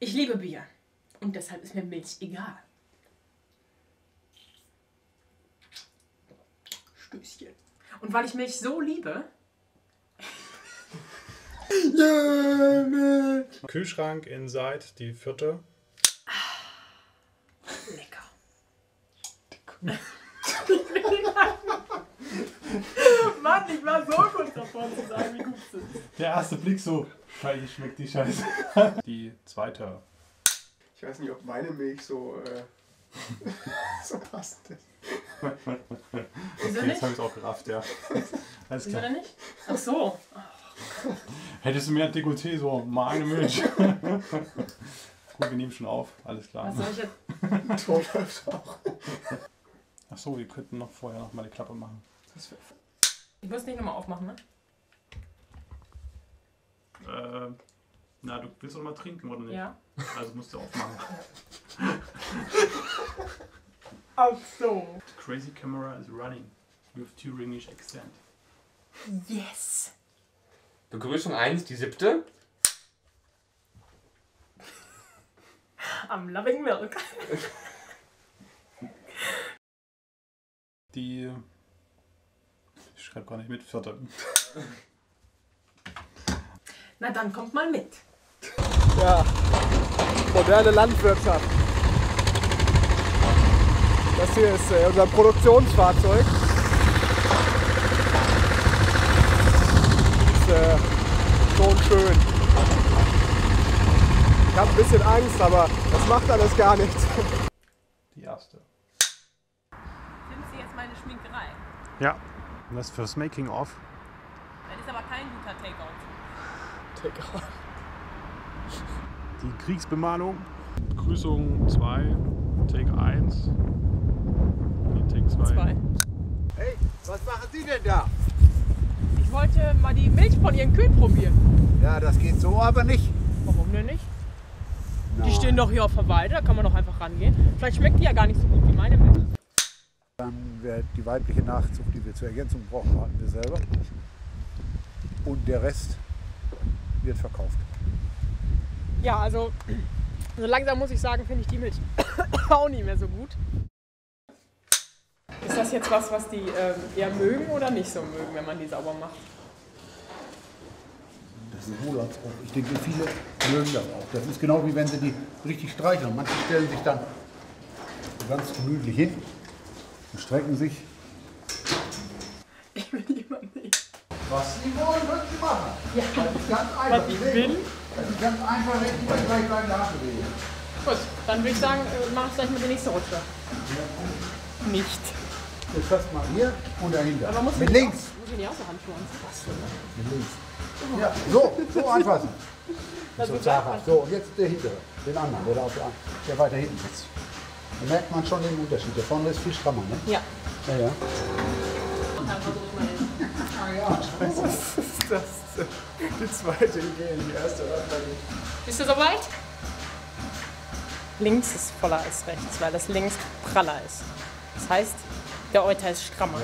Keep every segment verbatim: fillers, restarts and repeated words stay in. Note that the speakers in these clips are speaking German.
Ich liebe Bier. Und deshalb ist mir Milch egal. Stößchen. Und weil ich Milch so liebe... Ja, Milch. Kühlschrank, Inside, die vierte. Lecker. Mann, ich war so kurz davor zu sagen, wie gut es ist. Der erste Blick so, scheiße, schmeckt die Scheiße. Die zweite. Ich weiß nicht, ob meine Milch so, äh, so passt. Okay, Wieso jetzt nicht? habe ich es auch gerafft, ja. Alles Wieso klar. denn nicht? Ach so. Hättest du mehr Dekolleté, so meine Milch. Gut, wir nehmen schon auf, alles klar. Was soll ich jetzt? Ton läuft auch. Achso, wir könnten noch vorher noch mal die Klappe machen. Das wär Ich muss nicht nochmal aufmachen, ne? Äh, na, du willst doch mal trinken, oder nicht? Ja. Also musst du aufmachen. Ach so. The crazy camera is running with Thuringish accent. Yes. Begrüßung eins, die siebte. I'm loving milk. Die... Ich schreibe gar nicht mit, vierte. Na dann kommt mal mit. Ja, moderne Landwirtschaft. Das hier ist äh, unser Produktionsfahrzeug. Ist äh, schon schön. Ich habe ein bisschen Angst, aber das macht alles gar nichts. Die erste. Filmst du jetzt meine Schminkerei? Ja, das fürs Making of. Das ist aber kein guter Takeout. Take out. Die Kriegsbemalung. Begrüßung zwei, Take eins. Die Take zwei. Zwei. Hey, was machen Sie denn da? Ich wollte mal die Milch von Ihren Kühen probieren. Ja, das geht so aber nicht. Warum denn nicht? Na, Die stehen doch hier auf der Weide, da kann man doch einfach rangehen. Vielleicht schmeckt die ja gar nicht so gut wie meine Milch. Dann wir die weibliche Nachzucht, die wir zur Ergänzung brauchen, hatten wir selber. Und der Rest wird verkauft. Ja, also so langsam muss ich sagen, finde ich die Milch auch nicht mehr so gut. Ist das jetzt was, was die ähm, eher mögen oder nicht so mögen, wenn man die sauber macht? Das ist ein Wohlanspruch. Ich denke, viele mögen das auch. Das ist genau wie wenn sie die richtig streicheln. Manche stellen sich dann so ganz gemütlich hin und strecken sich. Ich will jemand nicht. Was sie wollen, können sie machen. Ja. Das ist ganz einfach. Was ich will? Das ist ganz einfach, wenn ich gleich gleich deine Hand bewege. Gut, dann würde ich sagen, äh, mach ich gleich mal die nächste Rutsche. Nicht. Jetzt fast mal hier und dahinter. Aber muss Mit ich links. Auch, muss ich nicht auch so Handschuhe anziehen? Was für eine? Mit links. Ja, so, so anfassen. Das So, wird zaghaft. So, und jetzt der hintere, den anderen, der, da auf der, der weiter hinten sitzt. Da merkt man schon den Unterschied. Der vorne ist viel strammer, ne? Ja. Ja, ja. Und dann versuche ich mal hin. Ah ja, scheiße. Was ist das? Die zweite Idee, die erste war nicht. Bist du soweit? Links ist voller als rechts, weil das links praller ist. Das heißt, der Euter ist strammer.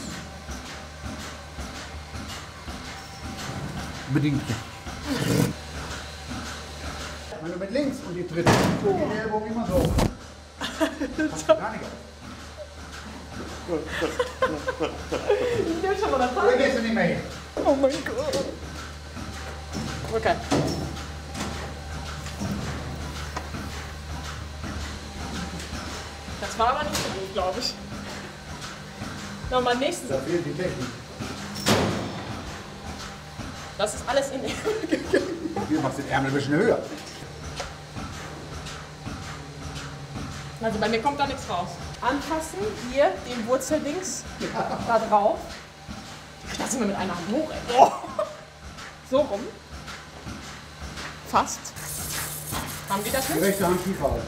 Bedingt. Wenn du mit links und die dritte, so geht der Ellbogen immer so. Kannst du gar nicht auf. Ich will schon mal das Oder gehst du nicht mehr hin? Oh mein Gott. Okay. Das war aber nicht so gut, glaube ich. Nochmal nächsten. Da fehlt die Technik. Das ist alles in Hier machst du den Ärmel ein bisschen höher. Also bei mir kommt da nichts raus. Anfassen, hier den Wurzel links, da drauf. Das sind wir mit einer Hand hoch, ey. Oh. So rum. Fast. Haben die das Die nicht? rechte Hand tiefer halten.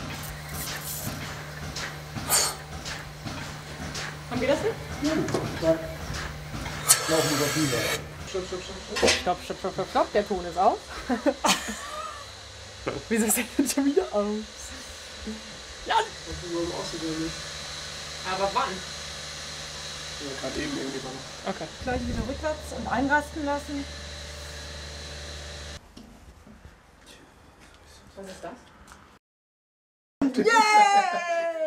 Haben wir das nicht? Ja, dann laufen wir doch tiefer. Stopp, stopp, stopp, stopp, stopp. Der Ton ist aus. Wieso ist der jetzt schon wieder aus? Ja. Aber wann? Ja, gerade eben irgendwie wann. Okay. Gleich wieder rückwärts und einrasten lassen. Was ist das? Yay!